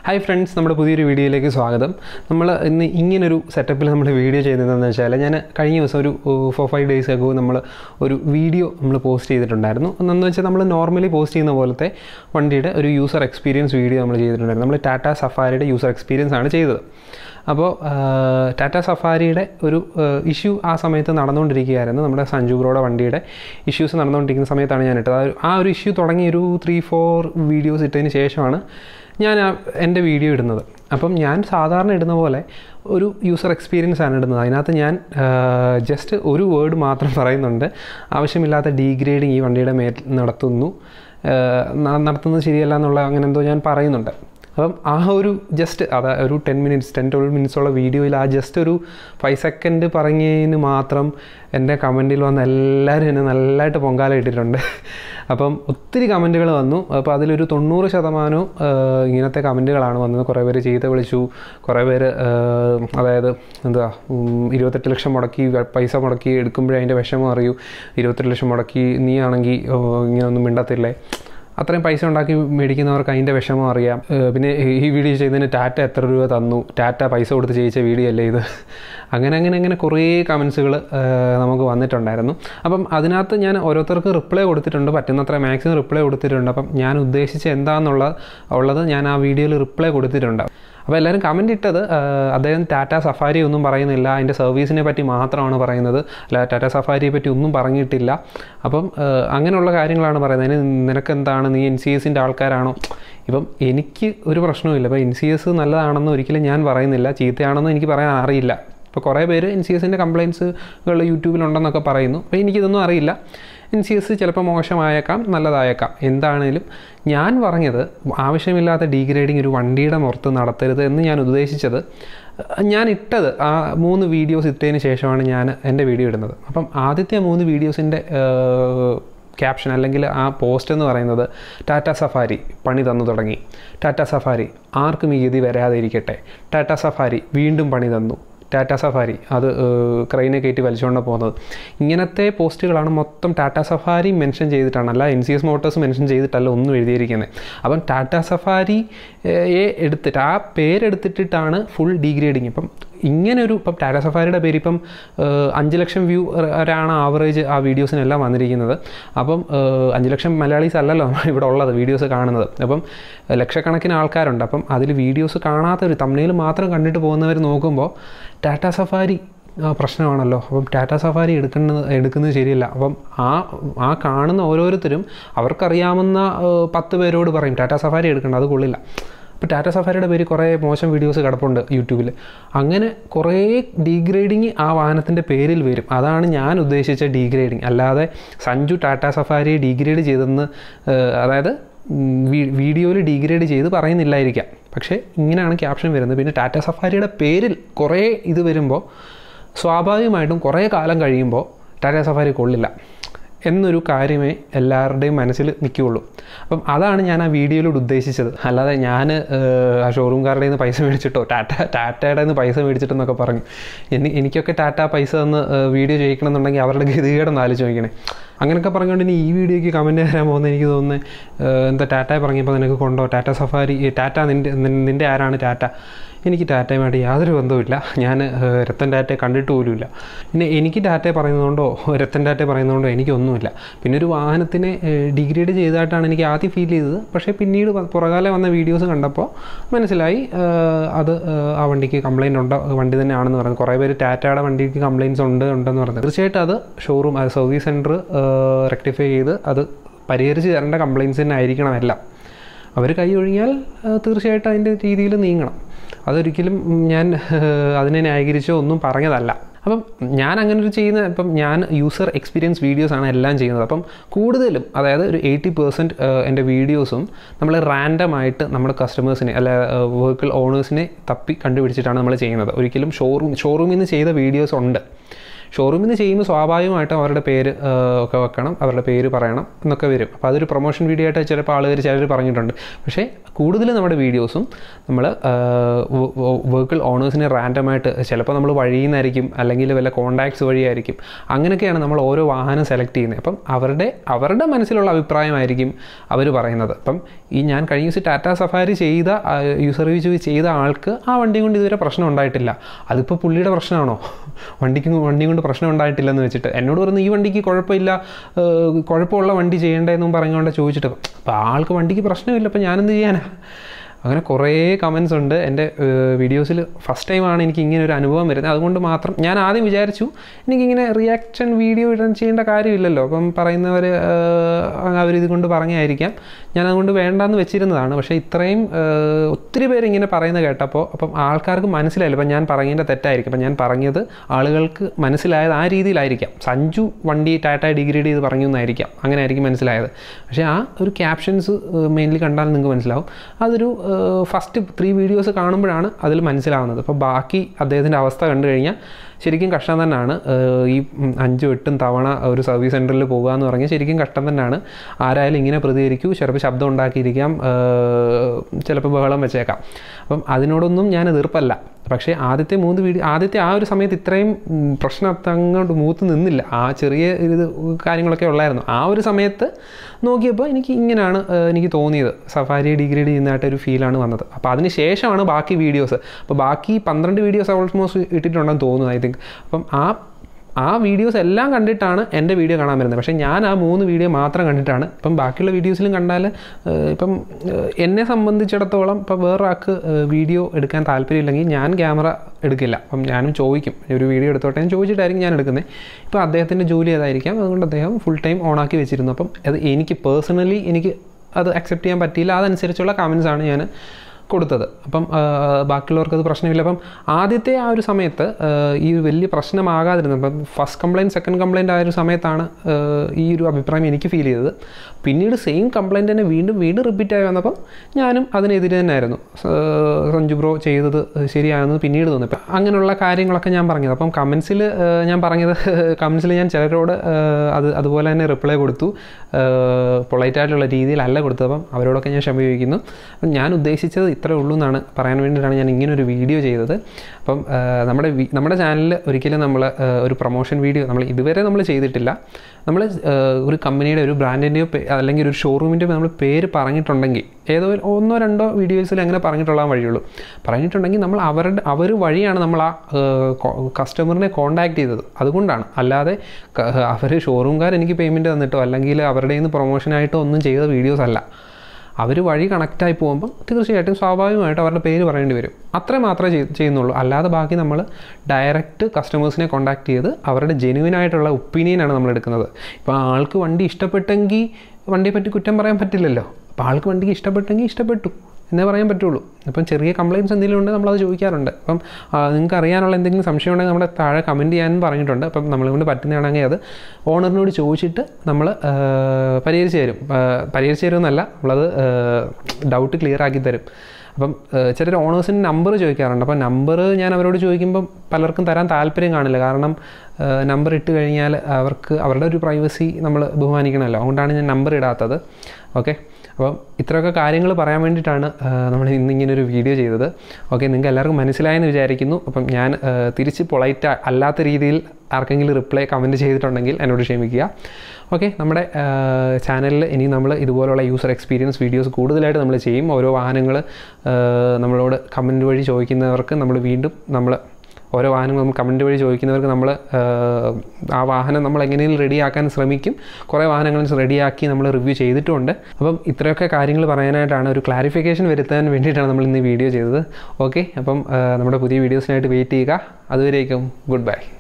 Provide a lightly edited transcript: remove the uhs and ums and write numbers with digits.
Hi friends, നമ്മുടെ പുതിയൊരു വീഡിയോയിലേക്ക് സ്വാഗതം. നമ്മൾ ഇന്ന് ഇങ്ങനൊരു സെറ്റപ്പിൽ നമ്മൾ വീഡിയോ ചെയ്യുന്നതെന്ന് വെച്ചാൽ ഞാൻ കഴിഞ്ഞ ദിവസം ഒരു 4-5 ഡേയ്സ് ago നമ്മൾ ഒരു വീഡിയോ പോസ്റ്റ് ചെയ്തിട്ടുണ്ടായിരുന്നു. എന്നു വെച്ചാൽ നമ്മൾ നോർമലി പോസ്റ്റ് ചെയ്യുന്ന പോലത്തെ വണ്ടിയുടെ ഒരു യൂസർ എക്സ്പീരിയൻസ് വീഡിയോ നമ്മൾ ചെയ്തിട്ടുണ്ടായിരുന്നു. നമ്മൾ ടാറ്റ സഫാരിയുടെ യൂസർ എക്സ്പീരിയൻസ് ആണ് ചെയ്തത്. അപ്പോൾ ടാറ്റ സഫാരിയുടെ ഒരു ഇഷ്യൂ ആ സമയത്ത് നടന്നുകൊണ്ടിരിക്കുകയായിരുന്നു. നമ്മുടെ സഞ്ജു ബ്രോയുടെ വണ്ടിയുടെ ഇഷ്യൂസ് നടന്നുകൊണ്ടിരിക്കുന്ന സമയത്താണ് ഞാൻ ഇട്ടത്. ആ ഒരു ഇഷ്യൂ തുടങ്ങി ഒരു 3-4 വീഡിയോസ് ഇട്ടതിന് ശേഷമാണ് ഞാൻ എൻ്റെ വീഡിയോ ഇടുന്നത്. അപ്പം ഞാൻ സാധാരണ ഇടുന്ന പോലെ ഒരു യൂസർ എക്സ്പീരിയൻസ് ആണ് ഇടുന്നത്. അതിനകത്ത് ഞാൻ ജസ്റ്റ് ഒരു വേർഡ് മാത്രം പറയുന്നുണ്ട്. ആവശ്യമില്ലാത്ത ഡീഗ്രേഡിങ് ഈ വണ്ടിയുടെ മേൽ നടത്തുന്നത് ശരിയല്ല എന്നുള്ള അങ്ങനെ എന്തോ ഞാൻ പറയുന്നുണ്ട്. അപ്പം ആ ഒരു ജസ്റ്റ് ഒരു 10-12 മിനിറ്റ്സുള്ള വീഡിയോയിൽ ആ ജസ്റ്റ് ഒരു 5 സെക്കൻഡ് പറഞ്ഞതിന് മാത്രം എൻ്റെ കമൻറ്റിൽ വന്ന് എല്ലാവരും എന്നെ നല്ലതായിട്ട് പൊങ്കാല ഇട്ടിട്ടുണ്ട്. അപ്പം ഒത്തിരി കമൻറ്റുകൾ വന്നു. അപ്പോൾ അതിലൊരു 90% ഇങ്ങനത്തെ കമൻറ്റുകളാണ് വന്നത്. കുറേ പേര് ചീത്ത വിളിച്ചു, കുറേ പേര് അതായത് 28 ലക്ഷം മുടക്കി പൈസ മുടക്കി എടുക്കുമ്പോഴേ അതിൻ്റെ വിഷമം അറിയൂ, 28 ലക്ഷം മുടക്കി നീ ആണെങ്കിൽ ഇങ്ങനെയൊന്നും മിണ്ടത്തില്ലേ, അത്രയും പൈസ ഉണ്ടാക്കി മേടിക്കുന്നവർക്ക് അതിൻ്റെ വിഷമം അറിയാം. പിന്നെ ഈ വീഡിയോ ചെയ്തതിന് ടാറ്റ എത്ര രൂപ തന്നു, ടാറ്റ പൈസ കൊടുത്ത് ചെയ്യിച്ച വീഡിയോ അല്ലേ ഇത്, അങ്ങനെ കുറേ കമൻസുകൾ നമുക്ക് വന്നിട്ടുണ്ടായിരുന്നു. അപ്പം അതിനകത്ത് ഞാൻ ഓരോരുത്തർക്ക് റിപ്ലൈ കൊടുത്തിട്ടുണ്ട്, പറ്റുന്നത്ര മാക്സിമം റിപ്ലൈ കൊടുത്തിട്ടുണ്ട്. അപ്പം ഞാൻ ഉദ്ദേശിച്ച എന്താണെന്നുള്ളത് ഞാൻ ആ വീഡിയോയിൽ റിപ്ലൈ കൊടുത്തിട്ടുണ്ട്. അപ്പോൾ എല്ലാവരും കമൻറ്റ് ഇട്ടത് അദ്ദേഹം ടാറ്റ സഫാരി ഒന്നും പറയുന്നില്ല, അതിൻ്റെ സർവീസിനെ പറ്റി മാത്രമാണ് പറയുന്നത്, അല്ല ടാറ്റ സഫാരിയെ പറ്റി ഒന്നും പറഞ്ഞിട്ടില്ല. അപ്പം അങ്ങനെയുള്ള കാര്യങ്ങളാണ് പറയുന്നത്. അതിന് നിനക്കെന്താണ്, നീ NCSൻ്റെ ആൾക്കാരാണോ? ഇപ്പം എനിക്ക് ഒരു പ്രശ്നവുമില്ല. ഇപ്പോൾ NCS നല്ലതാണെന്ന് ഒരിക്കലും ഞാൻ പറയുന്നില്ല, ചീത്തയാണെന്ന് എനിക്ക് പറയാൻ അറിയില്ല. ഇപ്പോൾ കുറേ പേര് NCSൻ്റെ കംപ്ലയിൻസുകൾ യൂട്യൂബിലുണ്ടെന്നൊക്കെ പറയുന്നു. അപ്പോൾ എനിക്കിതൊന്നും അറിയില്ല. NCS ചിലപ്പോൾ മോശമായേക്കാം, നല്ലതായേക്കാം. എന്താണേലും ഞാൻ പറഞ്ഞത് ആവശ്യമില്ലാത്ത ഡീഗ്രേഡിങ് ഒരു വണ്ടിയുടെ പുറത്ത് നടത്തരുത് എന്ന് ഞാൻ ഉദ്ദേശിച്ചത്. ഞാൻ ഇട്ടത് ആ 3 വീഡിയോസ് ഇട്ടതിന് ശേഷമാണ് ഞാൻ എൻ്റെ വീഡിയോ ഇടുന്നത്. അപ്പം ആദ്യത്തെ 3 വീഡിയോസിൻ്റെ ക്യാപ്ഷൻ അല്ലെങ്കിൽ ആ പോസ്റ്റ് എന്ന് പറയുന്നത് ടാറ്റ സഫാരി പണി തന്നു തുടങ്ങി, ടാറ്റ സഫാരി ആർക്കും ഈ ഗതി വരാതെ ഇരിക്കട്ടെ, ടാറ്റ സഫാരി വീണ്ടും പണി തന്നു, ടാറ്റ സഫാരി അത് ക്രെയിനെ കയറ്റി വലിച്ചുകൊണ്ട് പോകുന്നത്. ഇങ്ങനത്തെ പോസ്റ്റുകളാണ് മൊത്തം ടാറ്റ സഫാരി മെൻഷൻ ചെയ്തിട്ടാണ്, അല്ല NCS മോട്ടോഴ്സ് മെൻഷൻ ചെയ്തിട്ടല്ല ഒന്നും എഴുതിയിരിക്കുന്നത്. അപ്പം ടാറ്റ സഫാരിയെ എടുത്തിട്ട് ആ പേരെടുത്തിട്ടാണ് ഫുൾ ഡീഗ്രേഡിങ്. ഇപ്പം ഇപ്പം ടാറ്റ സഫാരിയുടെ പേര് ഇപ്പം 5 ലക്ഷം വ്യൂ ആണ് ആവറേജ് ആ വീഡിയോസിനെല്ലാം വന്നിരിക്കുന്നത്. അപ്പം 5 ലക്ഷം മലയാളീസ് അല്ലല്ലോ ഇവിടെ ഉള്ളത് വീഡിയോസ് കാണുന്നത്. അപ്പം ലക്ഷക്കണക്കിന് ആൾക്കാരുണ്ട്. അപ്പം അതിൽ വീഡിയോസ് കാണാത്തവർ തംബ്നെയിൽ മാത്രം കണ്ടിട്ട് പോകുന്നവർ നോക്കുമ്പോൾ ടാറ്റ സഫാരി പ്രശ്നമാണല്ലോ, അപ്പം ടാറ്റ സഫാരി എടുക്കുന്നത് ശരിയല്ല. അപ്പം ആ കാണുന്ന ഓരോരുത്തരും അവർക്കറിയാവുന്ന 10 പേരോട് പറയും ടാറ്റ സഫാരി എടുക്കേണ്ട, അത് കൊള്ളില്ല. ഇപ്പോൾ ടാറ്റ സഫാരിയുടെ പേര് കുറേ മോശം വീഡിയോസ് കിടപ്പുണ്ട് യൂട്യൂബിൽ. അങ്ങനെ കുറേ ഡീഗ്രേഡിങ് ആ വാഹനത്തിൻ്റെ പേരിൽ വരും. അതാണ് ഞാൻ ഉദ്ദേശിച്ച ഡീഗ്രേഡിങ്. അല്ലാതെ സഞ്ജു ടാറ്റ സഫാരിയെ ഡീഗ്രേഡ് ചെയ്തെന്ന് അതായത് വീഡിയോയിൽ ഡീഗ്രേഡ് ചെയ്ത് പറയുന്നില്ലായിരിക്കാം, പക്ഷേ ഇങ്ങനെയാണ് ക്യാപ്ഷൻ വരുന്നത്. പിന്നെ ടാറ്റ സഫാരിയുടെ പേരിൽ കുറേ ഇത് വരുമ്പോൾ സ്വാഭാവികമായിട്ടും കുറേ കാലം കഴിയുമ്പോൾ ടാറ്റ സഫാരി കൊള്ളില്ല എന്നൊരു കാര്യമേ എല്ലാവരുടെയും മനസ്സിൽ നിൽക്കുകയുള്ളൂ. അപ്പം അതാണ് ഞാൻ ആ വീഡിയോയിലൂടെ ഉദ്ദേശിച്ചത്. അല്ലാതെ ഞാൻ ആ ഷോറൂംകാരുടെ നിന്ന് പൈസ മേടിച്ചിട്ടോ ടാറ്റയുടെ നിന്ന് പൈസ മേടിച്ചിട്ടെന്നൊക്കെ പറഞ്ഞു. എനിക്കൊക്കെ ടാറ്റ പൈസ തന്ന് വീഡിയോ ചെയ്യിക്കണമെന്നുണ്ടെങ്കിൽ അവരുടെ ഗതികേടൊന്ന് ആലോചിച്ച് നോക്കണേ. അങ്ങനെയൊക്കെ പറഞ്ഞുകൊണ്ട് ഇനി ഈ വീഡിയോയ്ക്ക് കമൻറ്റ് തരാൻ പോകുന്നത് എനിക്ക് തോന്നുന്നത് എന്താ ടാറ്റയെ പറഞ്ഞപ്പോൾ നിനക്ക് കൊണ്ടോ ടാറ്റ സഫാരി, ടാറ്റ നിൻ്റെ ആരാണ് ടാറ്റ? എനിക്ക് ടാറ്റയുമായിട്ട് യാതൊരു ബന്ധവുമില്ല. ഞാൻ രത്തൻ ടാറ്റയെ കണ്ടിട്ട് പോലുമില്ല. പിന്നെ എനിക്ക് ടാറ്റയെ പറയുന്നതുകൊണ്ടോ രത്തൻ ടാറ്റയെ പറയുന്നതുകൊണ്ടോ എനിക്കൊന്നുമില്ല. പിന്നെ ഒരു വാഹനത്തിനെ ഡിഗ്രേഡ് ചെയ്തതായിട്ടാണ് എനിക്ക് ആദ്യം ഫീൽ ചെയ്തത്. പക്ഷേ പിന്നീട് പുറകാലം വന്ന വീഡിയോസ് കണ്ടപ്പോൾ മനസ്സിലായി അത് ആ വണ്ടിക്ക് കംപ്ലയിൻ്റ് ഉണ്ടോ, വണ്ടി തന്നെയാണെന്ന് പറഞ്ഞു. കുറേ പേര് ടാറ്റയുടെ വണ്ടിക്ക് കംപ്ലയിൻറ്റ്സ് ഉണ്ടെന്ന് പറഞ്ഞത്. തീർച്ചയായിട്ടും അത് ഷോറൂം സർവീസ് സെൻറ്റർ റെക്ടിഫൈ ചെയ്ത് അത് പരിഹരിച്ച് തരേണ്ട കംപ്ലയിൻറ്റ്സ് തന്നെ ആയിരിക്കണം എല്ലാം. അവർ കൈ ഒഴിഞ്ഞാൽ തീർച്ചയായിട്ടും അതിൻ്റെ രീതിയിൽ നീങ്ങണം. അതൊരിക്കലും ഞാൻ അതിനെ ന്യായീകരിച്ചോ ഒന്നും പറഞ്ഞതല്ല. അപ്പം ഞാൻ അങ്ങനെ ഇപ്പം ഞാൻ യൂസർ എക്സ്പീരിയൻസ് വീഡിയോസാണ് എല്ലാം ചെയ്യുന്നത്. അപ്പം കൂടുതലും അതായത് ഒരു 80% എൻ്റെ വീഡിയോസും നമ്മൾ റാൻഡമായിട്ട് നമ്മുടെ കസ്റ്റമേഴ്സിനെ അല്ല വെഹിക്കിൾ ഓണേഴ്സിനെ തപ്പി കണ്ടുപിടിച്ചിട്ടാണ് നമ്മൾ ചെയ്യുന്നത്. ഒരിക്കലും ഷോറൂമിൽ നിന്ന് ചെയ്ത വീഡിയോസ് ഉണ്ട്, ഷോറൂമിൽ നിന്ന് ചെയ്യുമ്പോൾ സ്വാഭാവികമായിട്ടും അവരുടെ പേര് ഒക്കെ വെക്കണം, അവരുടെ പേര് പറയണം എന്നൊക്കെ വരും. അപ്പോൾ അതൊരു പ്രൊമോഷൻ വീഡിയോ ആയിട്ട് ചിലപ്പോൾ ചിലർ പറഞ്ഞിട്ടുണ്ട്. പക്ഷേ കൂടുതൽ നമ്മുടെ വീഡിയോസും നമ്മൾ വെഹിക്കിൾ ഓണേഴ്സിനെ റാൻഡമായിട്ട് ചിലപ്പോൾ നമ്മൾ വഴിയിൽ നിന്നായിരിക്കും, അല്ലെങ്കിൽ വല്ല കോൺടാക്ട്സ് വഴിയായിരിക്കും, അങ്ങനെയൊക്കെയാണ് നമ്മൾ ഓരോ വാഹനം സെലക്ട് ചെയ്യുന്നത്. അപ്പം അവരുടെ മനസ്സിലുള്ള അഭിപ്രായമായിരിക്കും അവർ പറയുന്നത്. അപ്പം ഞാൻ കഴിഞ്ഞ ദിവസം ടാറ്റ സഫാരി ചെയ്ത യൂസർ റിവ്യൂ ചെയ്ത ആൾക്ക് ആ വണ്ടി കൊണ്ട് ഇതുവരെ പ്രശ്നം ഉണ്ടായിട്ടില്ല. അതിപ്പോൾ പുള്ളിയുടെ പ്രശ്നമാണോ? വണ്ടി കൊണ്ട് പ്രശ്നം ഉണ്ടായിട്ടില്ലെന്ന് വെച്ചിട്ട് എന്നോട് പറഞ്ഞു ഈ വണ്ടിക്ക് കുഴപ്പമുള്ള വണ്ടി ചെയ്യേണ്ടതെന്നും പറഞ്ഞുകൊണ്ട് ചോദിച്ചിട്ട്, അപ്പോൾ ആൾക്ക് വണ്ടിക്ക് പ്രശ്നമില്ല, അപ്പോൾ ഞാനെന്ത് ചെയ്യാനാ? അങ്ങനെ കുറേ കമൻസ് ഉണ്ട് എൻ്റെ വീഡിയോസിൽ. ഫസ്റ്റ് ടൈമാണ് എനിക്ക് ഇങ്ങനെ ഒരു അനുഭവം വരുന്നത്. അതുകൊണ്ട് മാത്രം ഞാൻ ആദ്യം വിചാരിച്ചു എനിക്കിങ്ങനെ റിയാക്ഷൻ വീഡിയോ ചെയ്യേണ്ട കാര്യമില്ലല്ലോ, അപ്പം അവരിത് കൊണ്ട് പറഞ്ഞായിരിക്കാം, ഞാൻ അതുകൊണ്ട് വേണ്ടാന്ന് വെച്ചിരുന്നതാണ്. പക്ഷേ ഇത്രയും ഒത്തിരി പേര് ഇങ്ങനെ പറയുന്നത് കേട്ടപ്പോൾ അപ്പം ആൾക്കാർക്ക് മനസ്സിലായില്ല അപ്പം ഞാൻ പറഞ്ഞതിൻ്റെ തെറ്റായിരിക്കും. അപ്പം ഞാൻ പറഞ്ഞത് ആളുകൾക്ക് മനസ്സിലായത് ആ രീതിയിലായിരിക്കാം. സഞ്ജു വണ്ടി ടാറ്റ ഡിഗ്രേഡ് ചെയ്ത് പറഞ്ഞു എന്നായിരിക്കാം, അങ്ങനെ ആയിരിക്കും മനസ്സിലായത്. പക്ഷേ ആ ഒരു ക്യാപ്ഷൻസ് മെയിൻലി കണ്ടാൽ നിങ്ങൾക്ക് മനസ്സിലാവും. അതൊരു ഫസ്റ്റ് 3 വീഡിയോസ് കാണുമ്പോഴാണ് അതിൽ മനസ്സിലാവുന്നത്. അപ്പോൾ ബാക്കി അദ്ദേഹത്തിൻ്റെ അവസ്ഥ കണ്ടു കഴിഞ്ഞാൽ ശരിക്കും കഷ്ടം തന്നെയാണ്. ഈ 5-8 തവണ ഒരു സർവീസ് സെൻറ്ററിൽ പോകുക എന്ന് പറഞ്ഞാൽ ശരിക്കും കഷ്ടം തന്നെയാണ്. ആരായാലും ഇങ്ങനെ പ്രതികരിക്കൂ, ചിലപ്പോൾ ശബ്ദം ഉണ്ടാക്കിയിരിക്കാം, ചിലപ്പോൾ ബഹളം വെച്ചേക്കാം. അപ്പം അതിനോടൊന്നും ഞാൻ എതിർപ്പല്ല. പക്ഷേ ആദ്യത്തെ ആ ഒരു സമയത്ത് ഇത്രയും പ്രശ്നം അങ്ങോട്ട് മൂത്ത് നിന്നില്ല. ആ ചെറിയ ഇത് കാര്യങ്ങളൊക്കെ ഉള്ളായിരുന്നു. ആ ഒരു സമയത്ത് നോക്കിയപ്പോൾ ഇങ്ങനെയാണ് എനിക്ക് തോന്നിയത്. സഫാരി ഡിഗ്രേഡ് ചെയ്യുന്നതായിട്ടൊരു ഫീലാണ് വന്നത്. അപ്പോൾ അതിന് ശേഷമാണ് ബാക്കി വീഡിയോസ്. അപ്പോൾ ബാക്കി 12 വീഡിയോസ് ഓൾമോസ്റ്റ് ഇട്ടിട്ടുണ്ടെന്ന് തോന്നുന്നു ഐ തിങ്ക്. അപ്പം ആ വീഡിയോസ് എല്ലാം കണ്ടിട്ടാണ് എൻ്റെ വീഡിയോ കാണാൻ വരുന്നത്. പക്ഷേ ഞാൻ ആ 3 വീഡിയോ മാത്രം കണ്ടിട്ടാണ്. ഇപ്പം ബാക്കിയുള്ള വീഡിയോസിലും കണ്ടാൽ ഇപ്പം എന്നെ സംബന്ധിച്ചിടത്തോളം ഇപ്പം വേറൊരാൾക്ക് വീഡിയോ എടുക്കാൻ താല്പര്യമില്ലെങ്കിൽ ഞാൻ ക്യാമറ എടുക്കില്ല. അപ്പം ഞാനും ചോദിക്കും ഒരു വീഡിയോ എടുത്തോട്ടെ എന്ന് ചോദിച്ചിട്ടായിരിക്കും ഞാൻ എടുക്കുന്നത്. ഇപ്പോൾ അദ്ദേഹത്തിൻ്റെ ജോലി ഏതായിരിക്കാം, അതുകൊണ്ട് അദ്ദേഹം ഫുൾ ടൈം ഓണാക്കി വെച്ചിരുന്നു. അപ്പം അത് എനിക്ക് പേഴ്സണലി അത് അക്സെപ്റ്റ് ചെയ്യാൻ പറ്റിയില്ല. അതനുസരിച്ചുള്ള കമൻസാണ് ഞാൻ കൊടുത്തത്. അപ്പം ബാക്കിയുള്ളവർക്കത് പ്രശ്നമില്ല. അപ്പം ആദ്യത്തെ ആ ഒരു സമയത്ത് ഈ വലിയ പ്രശ്നമാകാതിരുന്നത്, അപ്പം ഫസ്റ്റ് കംപ്ലയിൻറ്റ് സെക്കൻഡ് കംപ്ലയിൻ്റ് ആയൊരു സമയത്താണ് ഈ ഒരു അഭിപ്രായം എനിക്ക് ഫീൽ ചെയ്തത്. പിന്നീട് സെയിം കംപ്ലയിൻ്റ് തന്നെ വീണ്ടും റിപ്പീറ്റായി വന്നപ്പം ഞാനും അതിനെതിരെ തന്നെയായിരുന്നു. സഞ്ജു ബ്രോ ചെയ്തത് ശരിയാണെന്ന് പിന്നീട് തോന്നി. അപ്പം അങ്ങനെയുള്ള കാര്യങ്ങളൊക്കെ ഞാൻ പറഞ്ഞത്. അപ്പം കമൻസിൽ ഞാൻ ചിലരോട് അതുപോലെ തന്നെ റിപ്ലൈ കൊടുത്തു. പൊളൈറ്റായിട്ടുള്ള രീതിയിലല്ല കൊടുത്തത്. അപ്പം അവരോടൊക്കെ ഞാൻ ക്ഷമ ചോദിക്കുന്നു. അപ്പം ഞാൻ ഉദ്ദേശിച്ചത് ഇത്രേ ഉള്ളൂ എന്നാണ് പറയാൻ വേണ്ടിയിട്ടാണ് ഞാൻ ഇങ്ങനൊരു വീഡിയോ ചെയ്തത്. അപ്പം നമ്മുടെ ചാനലിൽ ഒരിക്കലും നമ്മൾ ഒരു പ്രൊമോഷൻ വീഡിയോ ഇതുവരെ നമ്മൾ ചെയ്തിട്ടില്ല. നമ്മൾ ഒരു കമ്പനിയുടെ ഒരു ബ്രാൻഡിൻ്റെയോ അല്ലെങ്കിൽ ഒരു ഷോറൂമിൻ്റെയോ നമ്മൾ പേര് പറഞ്ഞിട്ടുണ്ടെങ്കിൽ ഏതോ 1-2 വീഡിയോസിൽ അങ്ങനെ പറഞ്ഞിട്ടുള്ള വഴിയുള്ളൂ. പറഞ്ഞിട്ടുണ്ടെങ്കിൽ അവർ വഴിയാണ് നമ്മൾ ആ കസ്റ്റമറിനെ കോൺടാക്ട് ചെയ്തത്. അതുകൊണ്ടാണ്, അല്ലാതെ അവർ ഷോറൂംകാർ എനിക്ക് പേയ്മെൻറ്റ് തന്നിട്ടോ അല്ലെങ്കിൽ അവരുടെ നിന്ന് പ്രൊമോഷനായിട്ടോ ഒന്നും ചെയ്ത വീഡിയോസ് അല്ല. അവർ വഴി കണക്റ്റായി പോകുമ്പം തീർച്ചയായിട്ടും സ്വാഭാവികമായിട്ട് അവരുടെ പേര് പറയേണ്ടി വരും. അത്ര മാത്രമേ ചെയ്യുന്നുള്ളൂ. അല്ലാതെ ബാക്കി നമ്മൾ ഡയറക്റ്റ് കസ്റ്റമേഴ്സിനെ കോൺടാക്ട് ചെയ്ത് അവരുടെ ജെന്യുവിനായിട്ടുള്ള ഒപ്പീനിയനാണ് നമ്മൾ എടുക്കുന്നത്. ഇപ്പോൾ ആൾക്ക് വണ്ടി ഇഷ്ടപ്പെട്ടെങ്കിൽ വണ്ടിയെപ്പറ്റി കുറ്റം പറയാൻ പറ്റില്ലല്ലോ. അപ്പോൾ ആൾക്ക് വണ്ടിക്ക് ഇഷ്ടപ്പെട്ടെങ്കിൽ ഇഷ്ടപ്പെട്ടു എന്നേ പറയാൻ പറ്റുള്ളൂ. അപ്പം ചെറിയ കംപ്ലയിൻറ്റ്സ് എന്തെങ്കിലും ഉണ്ടെങ്കിൽ നമ്മളത് ചോദിക്കാറുണ്ട്. അപ്പം നിങ്ങൾക്ക് അറിയാനുള്ള എന്തെങ്കിലും സംശയം ഉണ്ടെങ്കിൽ നമ്മുടെ താഴെ കമൻറ്റ് ചെയ്യാനും പറഞ്ഞിട്ടുണ്ട്. അപ്പം നമ്മളെക്കൊണ്ട് പറ്റുന്നതാണെങ്കിൽ അത് ഓണറിനോട് ചോദിച്ചിട്ട് നമ്മൾ പരിഹരിച്ച് തരുമെന്നല്ല, നമ്മളത് ഡൗട്ട് ക്ലിയർ ആക്കി തരും. അപ്പം ചിലർ ഓണേഴ്സിൻ്റെ നമ്പർ ചോദിക്കാറുണ്ട്. അപ്പം നമ്പർ ഞാൻ അവരോട് ചോദിക്കുമ്പം പലർക്കും തരാൻ താല്പര്യം കാണില്ല. കാരണം നമ്പർ ഇട്ട് കഴിഞ്ഞാൽ അവരുടെ ഒരു പ്രൈവസി നമ്മൾ ബഹുമാനിക്കണമല്ലോ. അതുകൊണ്ടാണ് ഞാൻ നമ്പർ ഇടാത്തത്. ഓക്കെ, അപ്പം ഇത്രയൊക്കെ കാര്യങ്ങൾ പറയാൻ വേണ്ടിയിട്ടാണ് നമ്മൾ ഇന്നിങ്ങനൊരു വീഡിയോ ചെയ്തത്. ഓക്കെ, നിങ്ങൾക്ക് എല്ലാവർക്കും മനസ്സിലായെന്ന് വിചാരിക്കുന്നു. അപ്പം ഞാൻ തിരിച്ച് പൊളൈറ്റ് അല്ലാത്ത രീതിയിൽ ആർക്കെങ്കിലും കമൻറ്റ് ചെയ്തിട്ടുണ്ടെങ്കിൽ എന്നോട് ക്ഷമിക്കുക. ഓക്കെ, നമ്മുടെ ചാനലിൽ ഇനി നമ്മൾ ഇതുപോലുള്ള യൂസർ എക്സ്പീരിയൻസ് വീഡിയോസ് കൂടുതലായിട്ട് നമ്മൾ ചെയ്യും. ഓരോ വാഹനങ്ങൾ നമ്മളോട് കമൻറ്റ് വഴി ചോദിക്കുന്നവർക്ക് ഓരോ വാഹനങ്ങൾ നമ്മൾ കമൻറ്റ് വഴി ചോദിക്കുന്നവർക്ക് നമ്മൾ ആ വാഹനം നമ്മൾ എങ്ങനെയും റെഡിയാക്കാൻ ശ്രമിക്കും. കുറേ വാഹനങ്ങൾ റെഡിയാക്കി നമ്മൾ റിവ്യൂ ചെയ്തിട്ടുമുണ്ട്. അപ്പം ഇത്രയൊക്കെ കാര്യങ്ങൾ പറയാനായിട്ടാണ്, ഒരു ക്ലാരിഫിക്കേഷൻ വരുത്താൻ വേണ്ടിയിട്ടാണ് നമ്മൾ ഇന്ന് വീഡിയോ ചെയ്തത്. ഓക്കെ, അപ്പം നമ്മുടെ പുതിയ വീഡിയോസിനായിട്ട് വെയിറ്റ് ചെയ്യുക. അതുവരേക്കും ഗുഡ് ബൈ.